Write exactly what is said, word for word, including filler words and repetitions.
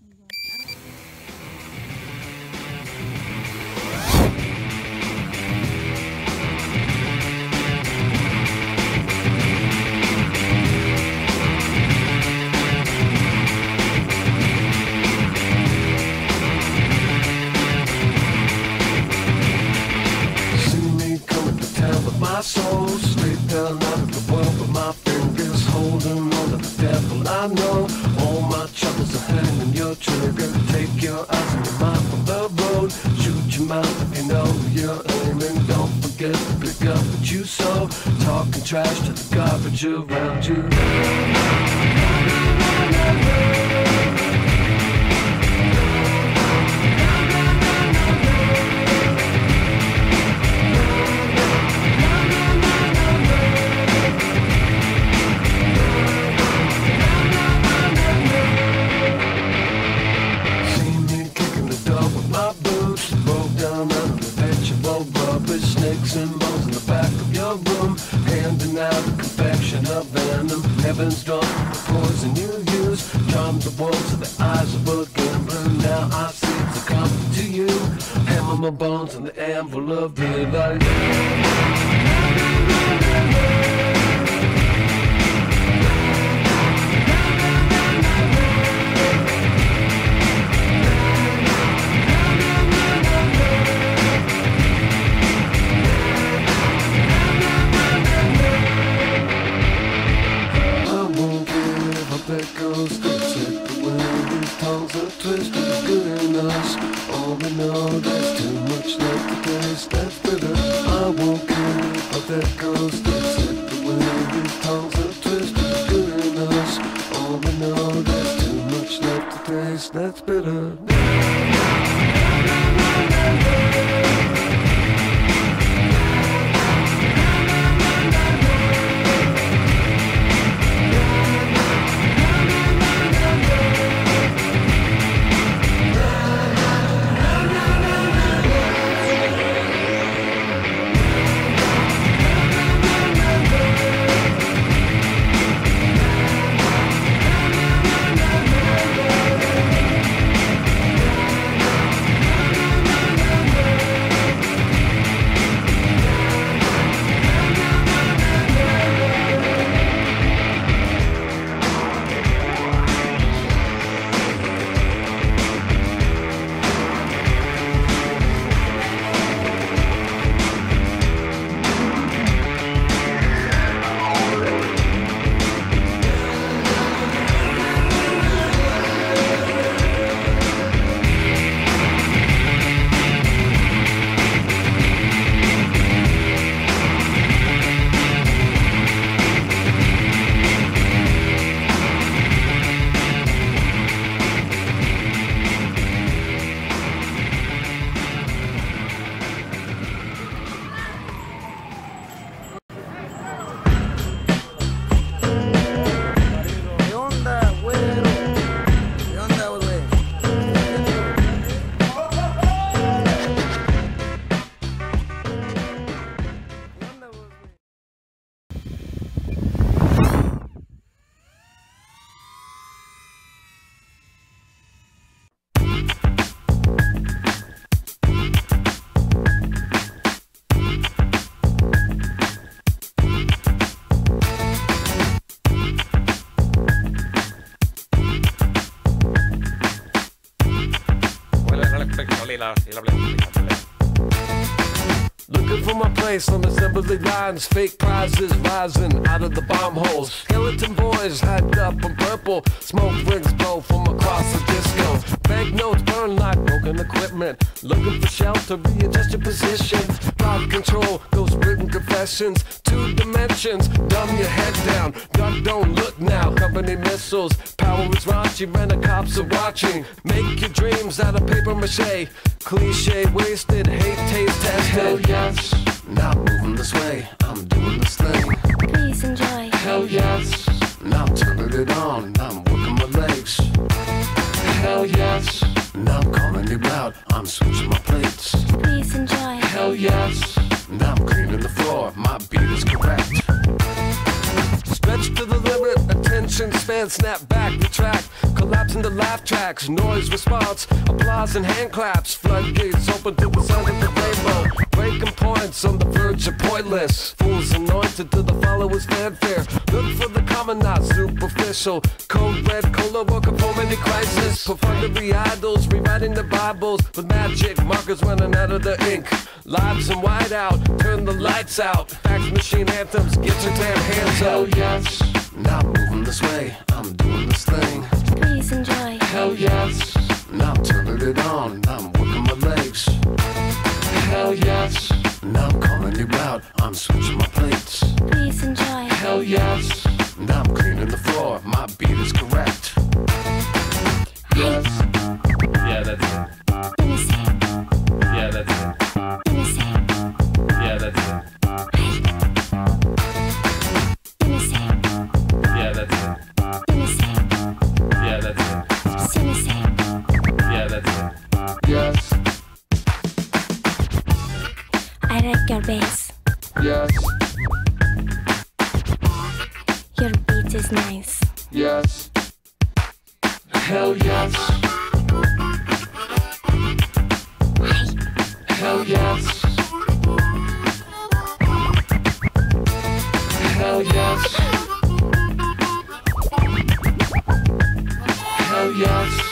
My soul straight down out of the world with my fingers holding on to the devil. I know all my troubles are hanging your trigger. Take your eyes and your mind from the road. Shoot your mouth if you know you're aiming. Don't forget to pick up what you sow. Talking trash to the garbage around you. Snakes and bones in the back of your room, handing out a confection of venom. Heaven's drunk with the poison you use. Charm the wolves of the eyes of a gambler. Now I see it's a comfort to you. Hammer my bones on the anvil of real life. That goes to take the wind. These tongues are twisted, good in us. All we know, there's too much left to taste. That's bitter. I won't care how that goes to take the wind. These tongues are twisted, good in us. All we know, there's too much left to taste. That's bitter. Looking for my place on assembly lines, fake prizes rising out of the bomb holes. Skeleton boys hide up in purple, smoke rings blow from across the disco. Banknotes burn like broken equipment, looking for shelter, readjust your position. Plot control, ghost written confessions, two dimensions, dumb your head down. Duck don't look now, company missiles, power is raunchy, when the cops are watching. Make your dreams out of paper mache, cliche wasted, hate taste tested. Hell yes, not moving this way, I'm doing this thing. Please enjoy. Hell yes, now I'm turning it on, I'm working my legs. Hell yes, now I'm calling you out, I'm switching my plates. Please enjoy. Hell yes, now I'm cleaning the floor, my beat is correct. Stretch to the limit, attention attention span, snap back, retract, collapse into laugh tracks, noise response, applause and hand claps, floodgates open to the sound of the rainbow, breaking points on the verge of pointless, fools anointed to the followers' fanfare, look for the common, not superficial, code red, cola, working for many crisis, perfunctory idols, rewriting the Bibles, with magic markers running out of the ink, lives and white out, turn the lights out, fax machine anthems, get your damn hands Hell out. yes, Now I'm moving this way, I'm doing this thing. Please enjoy. hell yes, Now I'm turning it on, I'm working my legs. hell yes, Now I'm calling you out, I'm switching my plates. Please enjoy. hell yes, Now I'm cleaning the floor, my beat is correct. yes. Yeah, that's it. Let me see. Yeah, that's it. Let me see. Yeah, that's it. Let me see. Yeah, that's it. Let me see. Yeah, that's it. Let me see. Yeah, that's it. Yes, I like your bass. yes, Your beat is nice. yes. Hell yes. Hell yes. Hell yes. Hell yes.